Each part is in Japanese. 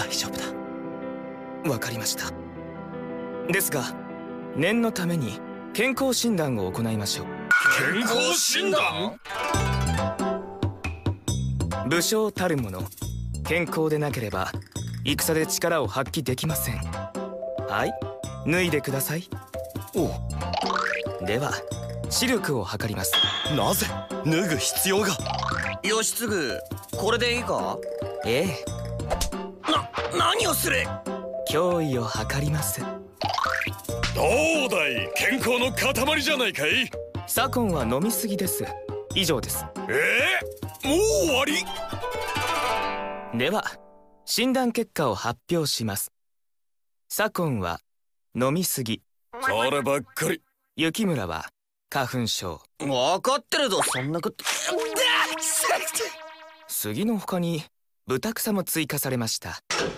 大丈夫だ。わかりました。ですが念のために健康診断を行いましょう。 健康診断？ 武将たるもの、健康でなければ戦で力を発揮できません。はい、脱いでください。 おう。では視力を測ります。 なぜ脱ぐ必要が？ 義継、これでいいか？ ええ。 何をする？ 脅威を測ります。 どうだい、健康の塊じゃないかい。 左近は飲みすぎです。以上です。 もう終わり？ では診断結果を発表します。左近は飲みすぎ。 そればっかり。 雪村は花粉症。 分かってるぞ、そんなこと。 杉の他に豚草も追加されました。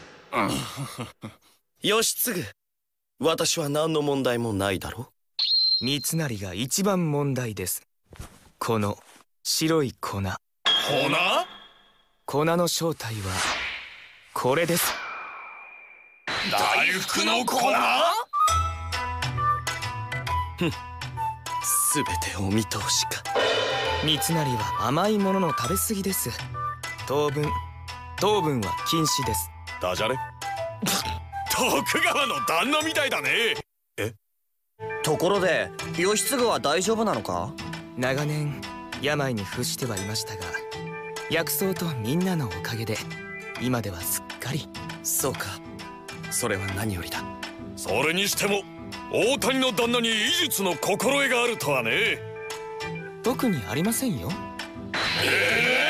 義継、私は何の問題もないだろ。 三成が一番問題です。この白い粉。粉の正体はこれです。 大福の粉？ すべてお見通しか。 三成は甘いものの食べ過ぎです。糖分は禁止です。 ダジャレ？徳川の旦那みたいだね。 ところで義継は大丈夫なのか？ 長年病に伏してはいましたが、薬草とみんなのおかげで今ではすっかり。 そうか、それは何よりだ。 それにしても大谷の旦那に医術の心得があるとはね。 特にありませんよ。